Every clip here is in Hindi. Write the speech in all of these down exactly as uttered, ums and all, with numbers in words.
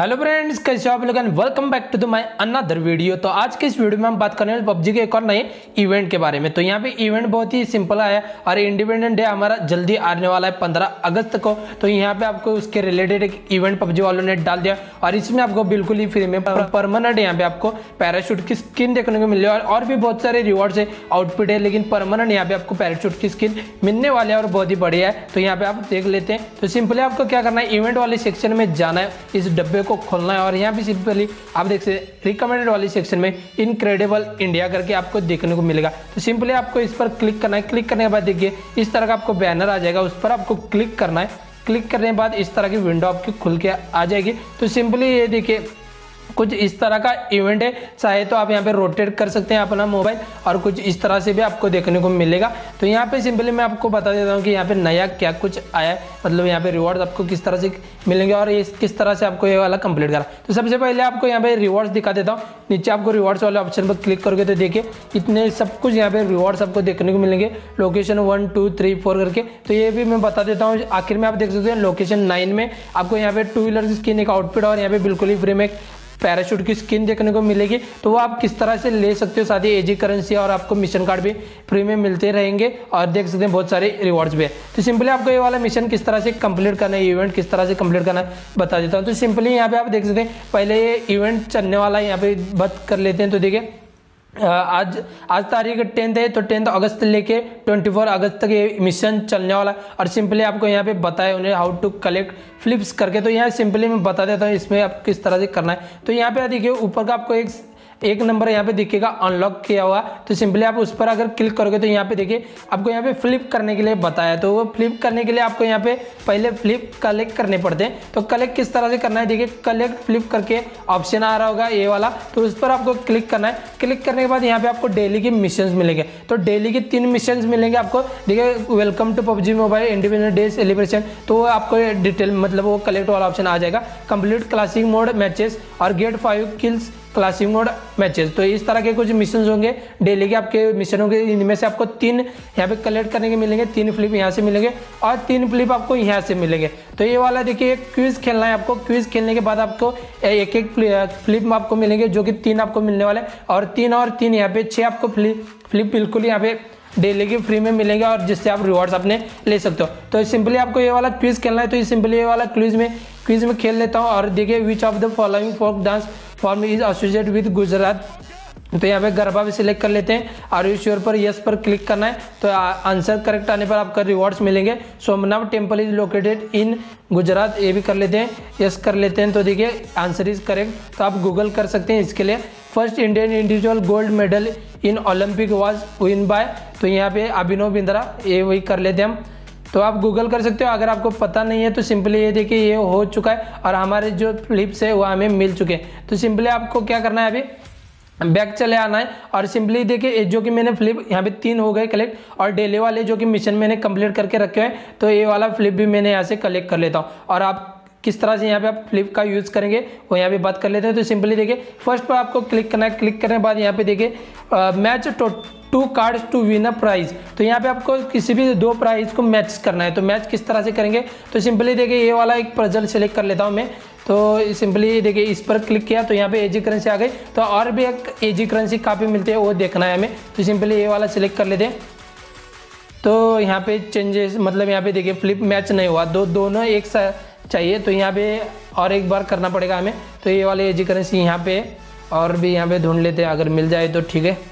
हेलो फ्रेंड्स, कैसे हो आप लोग? Welcome back to the my another video. तो आज के इस वीडियो में हम बात करने वाले पबजी के एक और नए इवेंट के बारे में। तो यहाँ पे इवेंट बहुत ही सिंपल आया और इंडिपेंडेंस डे हमारा जल्दी आने वाला है पंद्रह अगस्त को। तो यहाँ पे आपको उसके रिलेटेड एक इवेंट पबजी वालों ने डाल दिया और इसमें आपको बिल्कुल ही फ्री में परमानेंट यहाँ पे आपको पैराशूट की स्किन देखने को मिल रही है और भी बहुत सारे रिवॉर्ड्स है, आउटफिट है, लेकिन परमानेंट यहाँ पे आपको पैराशूट की स्किन मिलने वाले है और बहुत ही बढ़िया है। तो यहाँ पे आप देख लेते हैं। तो सिंपली आपको क्या करना है, इवेंट वाले सेक्शन में जाना है, इस डब्बे को खोलना है और यहाँ पे सिंपली आप देख सकते रिकमेंडेड वाली सेक्शन में इनक्रेडिबल इंडिया करके आपको देखने को मिलेगा। तो सिंपली आपको इस पर क्लिक करना है। क्लिक करने के बाद देखिए इस तरह का आपको बैनर आ जाएगा, उस पर आपको क्लिक करना है। क्लिक करने के बाद इस तरह की विंडो आपकी खुल के आ जाएगी। तो सिंपली ये देखिए कुछ इस तरह का इवेंट है। चाहे तो आप यहाँ पे रोटेट कर सकते हैं अपना मोबाइल और कुछ इस तरह से भी आपको देखने को मिलेगा। तो यहाँ पे सिंपली मैं आपको बता देता हूँ कि यहाँ पे नया क्या कुछ आया है, मतलब यहाँ पे रिवॉर्ड्स आपको किस तरह से मिलेंगे और ये किस तरह से आपको ये वाला कंप्लीट करा। तो सबसे पहले आपको यहाँ पे रिवॉर्ड्स दिखा देता हूँ। नीचे आपको रिवॉर्ड्स वाले ऑप्शन पर क्लिक करके तो देखिए इतने सब कुछ यहाँ पे रिवॉर्ड्स आपको देखने को मिलेंगे, location one two three four करके। तो ये भी मैं बता देता हूँ। आखिर में आप देख सकते हैं लोकेशन नाइन में आपको यहाँ पे टू व्हीलर की स्किन, एक आउटफिट और यहाँ पे बिल्कुल ही फ्री में पैराशूट की स्किन देखने को मिलेगी। तो वो आप किस तरह से ले सकते हो, साथ ही एजी करेंसी और आपको मिशन कार्ड भी फ्री में मिलते रहेंगे और देख सकते हैं बहुत सारे रिवॉर्ड्स भी है। तो सिंपली आपको ये वाला मिशन किस तरह से कंप्लीट करना है, इवेंट किस तरह से कंप्लीट करना है बता देता हूँ। तो सिंपली यहाँ पे आप देख सकते हैं पहले ये इवेंट चलने वाला है, यहाँ पे बात कर लेते हैं। तो देखिए आज आज तारीख टेंथ है, तो टेंथ अगस्त लेके चौबीस अगस्त तक ये मिशन चलने वाला है और सिंपली आपको यहाँ पे बताया उन्हें हाउ टू कलेक्ट फ्लिप्स करके। तो यहाँ सिंपली मैं बता देता हूँ इसमें आप किस तरह से करना है। तो यहाँ पे देखिए ऊपर का आपको एक एक नंबर यहाँ पे दिखेगा अनलॉक किया हुआ। तो सिंपली आप उस पर अगर क्लिक करोगे तो यहाँ पे देखिए आपको यहाँ पे फ्लिप करने के लिए बताया। तो वो फ्लिप करने के लिए आपको यहाँ पे पहले फ्लिप कलेक्ट करने पड़ते हैं। तो कलेक्ट किस तरह से करना है, देखिए कलेक्ट फ्लिप करके ऑप्शन आ रहा होगा ये वाला, तो उस पर आपको क्लिक करना है। क्लिक करने के बाद यहाँ पे आपको डेली के मिशन मिलेंगे। तो डेली के तीन मिशन मिलेंगे आपको। देखिए welcome to PUBG mobile independence day celebration, तो वो आपको डिटेल मतलब वो कलेक्ट वाला ऑप्शन आ जाएगा। कंप्लीट क्लासिक मोड मैचेस और get five kills classic mode matches. तो इस तरह के कुछ मिशन होंगे डेली के आपके मिशन होंगे। इनमें से आपको तीन यहाँ पे कलेक्ट करने के मिलेंगे, तीन फ्लिप यहाँ से मिलेंगे और तीन फ्लिप आपको यहाँ से मिलेंगे। तो ये वाला देखिए क्विज खेलना है आपको। क्विज खेलने के बाद आपको एक एक फ्लिप आपको मिलेंगे, जो कि तीन आपको मिलने वाले और तीन और तीन यहाँ पे छः आपको फ्लिप फ्लिप बिल्कुल यहाँ पे डेली के फ्री में मिलेंगे और जिससे आप रिवॉर्ड्स अपने ले सकते हो। तो सिंपली आपको ये वाला क्विज खेलना है। तो ये सिंपली ये वाला क्विज में क्विज में खेल लेता हूँ और देखिए which of the following folk dance form is associated with Gujarat. तो यहाँ पे गरबा भी सिलेक्ट कर लेते हैं और यू श्योर पर यस पर क्लिक करना है। तो आंसर करेक्ट आने पर आपका रिवॉर्ड्स मिलेंगे। Somnath temple is located in Gujarat, ये भी कर लेते हैं, यस कर लेते हैं। तो देखिए आंसर इज करेक्ट। तो आप गूगल कर सकते हैं इसके लिए। First Indian individual gold medal in Olympic was win by, तो यहाँ पे अभिनव बिंद्रा, ये वही कर लेते हैं हम। तो आप गूगल कर सकते हो। अगर आपको पता नहीं है तो सिंपली ये देखिए ये हो चुका है और हमारे जो फ्लिप्स है वो हमें मिल चुके हैं। तो सिंपली आपको क्या करना है, अभी बैक चले आना है और सिंपली देखिए जो कि मैंने फ्लिप यहाँ पे तीन हो गए कलेक्ट और डेली वाले जो कि मिशन मैंने कंप्लीट करके रखे हुए हैं। तो ये वाला फ्लिप भी मैंने यहाँ से कलेक्ट कर लेता हूँ और आप किस तरह से यहाँ पे आप फ्लिप का यूज़ करेंगे वो यहाँ पे बात कर लेते हैं। तो सिंपली देखिए फर्स्ट पर आपको क्लिक करना है। क्लिक करने के बाद यहाँ पे देखिए match two cards to win a prize. तो यहाँ पे आपको किसी भी दो प्राइज को मैच करना है। तो मैच किस तरह से करेंगे, तो सिंपली देखिए ये वाला एक पजल सेलेक्ट कर लेता हूँ मैं। तो सिंपली देखिए इस पर क्लिक किया तो यहाँ पे एजी करेंसी आ गई। तो और भी एक एजी करेंसी काफ़ी मिलती है वो देखना है हमें। तो सिंपली ये वाला सिलेक्ट कर लेते हैं। तो यहाँ पे चेंजेस मतलब यहाँ पे देखिए फ्लिप मैच नहीं हुआ, दो दोनों एक साथ चाहिए। तो यहाँ पे और एक बार करना पड़ेगा हमें। तो ये वाले एजी करेंसी यहाँ पे और भी यहाँ पे ढूंढ लेते हैं, अगर मिल जाए तो ठीक है।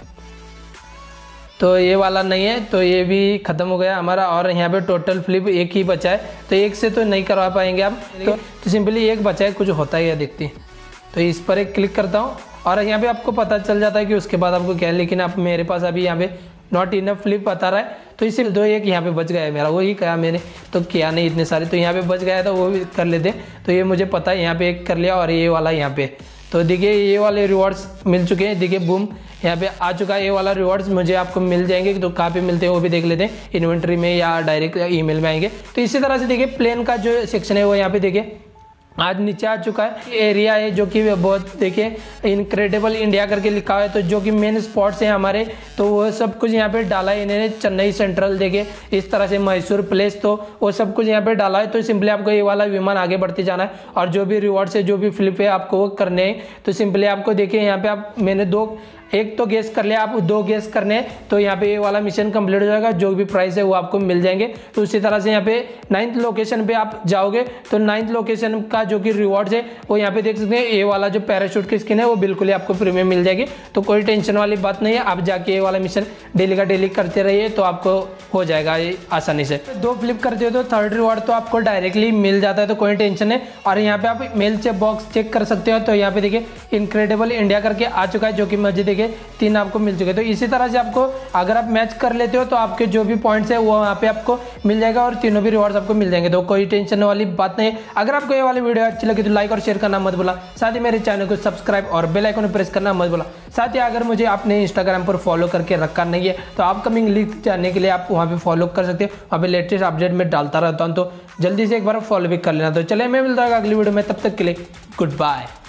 तो ये वाला नहीं है तो ये भी ख़त्म हो गया हमारा और यहाँ पे टोटल फ्लिप एक ही बचा है। तो एक से तो नहीं करवा पाएंगे आप, तो, तो सिंपली एक बचा है, कुछ होता है या देखते हैं। तो इस पर एक क्लिक करता हूँ और यहाँ पे आपको पता चल जाता है कि उसके बाद आपको क्या है, लेकिन आप मेरे पास अभी यहाँ पे नॉट इनफ फ्लिप बता रहा है। तो इसी दो एक यहाँ पे बच गया है मेरा, वही कहा मैंने, तो किया नहीं इतने सारे। तो यहाँ पे बच गया तो वो भी कर लेते हैं। तो ये मुझे पता है, यहाँ पे एक कर लिया और ये वाला यहाँ पे। तो देखिए ये वाले रिवॉर्ड्स मिल चुके हैं। देखिए बूम यहाँ पे आ चुका है। ये वाला रिवॉर्ड्स मुझे आपको मिल जाएंगे। तो कहाँ पे मिलते हैं वो भी देख लेते हैं, इन्वेंट्री में या डायरेक्ट ईमेल में आएंगे। तो इसी तरह से देखिए प्लेन का जो सेक्शन है वो यहाँ पे देखिए आज नीचे आ चुका है। एरिया है जो कि बहुत देखिए इनक्रेडिबल इंडिया करके लिखा हुआ है, तो जो कि मेन स्पॉट्स हैं हमारे, तो वो सब कुछ यहाँ पे डाला है इन्होंने। चेन्नई सेंट्रल देखिए इस तरह से, मैसूर प्लेस, तो वो सब कुछ यहाँ पे डाला है। तो सिंपली आपको ये वाला विमान आगे बढ़ते जाना है और जो भी रिवॉर्ड्स है, जो भी फ्लिप है आपको वो करने हैं। तो सिंपली आपको देखिए यहाँ पे आप मैंने दो एक तो गेस कर लिया, आप दो गेस करने हैं, तो यहाँ पे ये वाला मिशन कंप्लीट हो जाएगा। जो भी प्राइस है वो आपको मिल जाएंगे। तो उसी तरह से यहाँ पे नाइन्थ लोकेशन पे आप जाओगे तो नाइन्थ लोकेशन का जो कि रिवॉर्ड्स है वो यहाँ पे देख सकते हैं। ये वाला जो पैराशूट की स्किन है वो बिल्कुल ही आपको फ्री में मिल जाएगी। तो कोई टेंशन वाली बात नहीं है, आप जाके ये वाला मिशन डेली का डेली करते रहिए तो आपको हो जाएगा ये आसानी से। दो फ्लिप करते हो तो थर्ड रिवॉर्ड तो आपको डायरेक्टली मिल जाता है, तो कोई टेंशन है। और यहाँ पे आप मेल चेक बॉक्स चेक कर सकते हो। तो यहाँ पे देखिए इनक्रेडिबल इंडिया करके आ चुका है, जो कि मुझे देखिए तीन आपको मिल चुके हैं। तो इसी तरह से आपको अगर आप मैच कर लेते हो तो आपके जो भी पॉइंट्स है वो वहाँ पे आपको मिल जाएगा और तीनों भी रिवॉर्ड्स आपको मिल जाएंगे। तो कोई टेंशन वाली बात नहीं है। अगर आपको ये वाली वीडियो अच्छी लगी तो लाइक और शेयर करना मत भूला, साथ ही मेरे चैनल को सब्सक्राइब और बेल आइकन प्रेस करना मत भूला। साथ ही अगर मुझे आपने इंस्टाग्राम पर फॉलो करके रखा नहीं है तो अपकमिंग लिंक जानने के लिए आप वहाँ पे फॉलो कर सकते हो। वहाँ पे लेटेस्ट अपडेट में डालता रहता हूँ, तो जल्दी से एक बार फॉलो भी कर लेना। तो चले मैं मिलता हूँ अगली वीडियो में, तब तक के लिए गुड बाय।